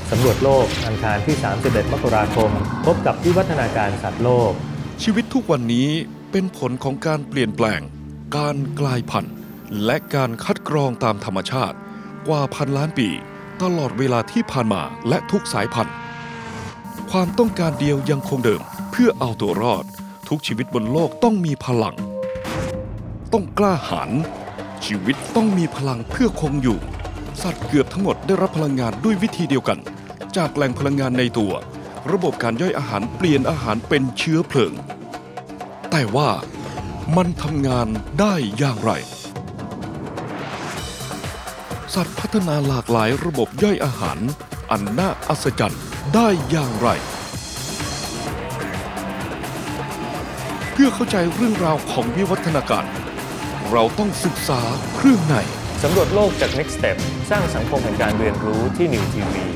สำรวจโลกอังคารที่ 31 มกราคมพบกับวิวัฒนาการสัตว์โลกชีวิตทุกวันนี้เป็นผลของการเปลี่ยนแปลงการกลายพันธุ์และการคัดกรองตามธรรมชาติกว่าพันล้านปีตลอดเวลาที่ผ่านมาและทุกสายพันธุ์ความต้องการเดียวยังคงเดิมเพื่อเอาตัวรอดทุกชีวิตบนโลกต้องมีพลังต้องกล้าหาญชีวิตต้องมีพลังเพื่อคงอยู่สัตว์เกือบทั้งหมดได้รับพลังงานด้วยวิธีเดียวกันจากแหล่งพลังงานในตัวระบบการย่อยอาหารเปลี่ยนอาหารเป็นเชื้อเพลิงแต่ว่ามันทำงานได้อย่างไรสัตว์พัฒนาหลากหลายระบบย่อยอาหารอันน่าอัศจรรย์ได้อย่างไรเพื่อเข้าใจเรื่องราวของวิวัฒนาการเราต้องศึกษาเครื่องในสำรวจโลกจาก Next Step สร้างสังคมแห่งการเรียนรู้ที่ New TV